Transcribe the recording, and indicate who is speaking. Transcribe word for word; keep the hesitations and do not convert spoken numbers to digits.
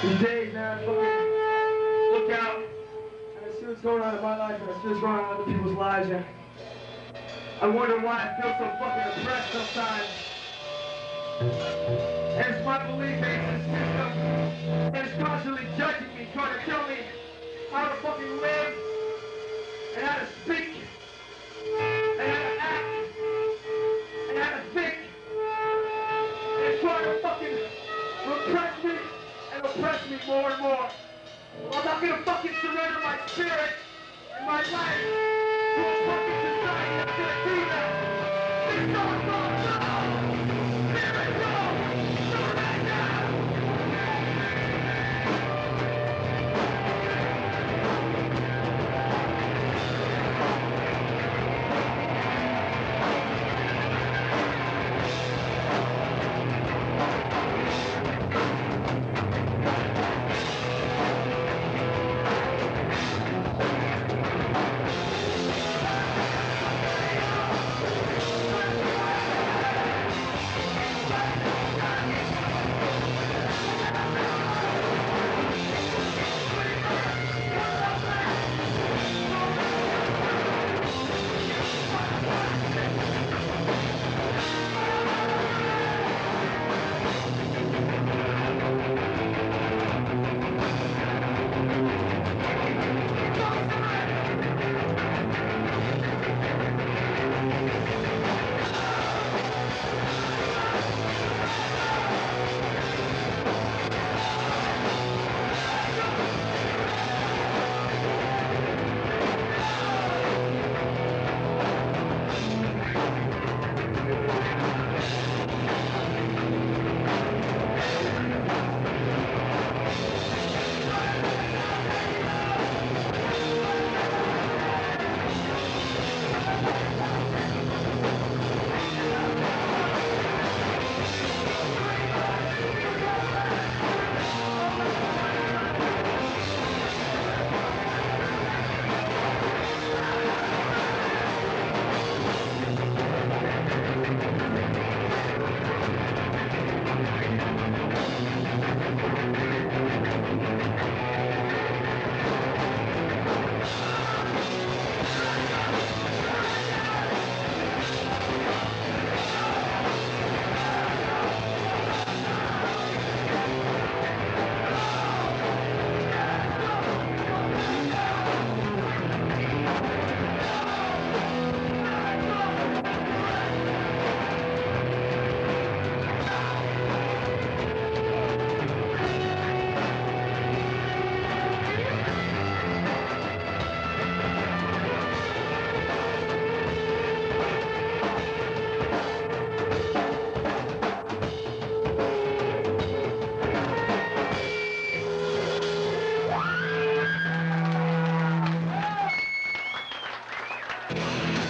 Speaker 1: These days, man, I fucking look out and I see what's going on in my life and I see what's going on in other people's lives, and I wonder why I feel so fucking depressed sometimes. And it's my belief that it's a system that is constantly judging me, trying to tell me how to fucking live and how to speak and how to act and how to think. And it's trying to fucking repress me and oppress me more and more. I'm not gonna fucking surrender my spirit and my life to a fucking society that's gonna do that. It's so fucked up!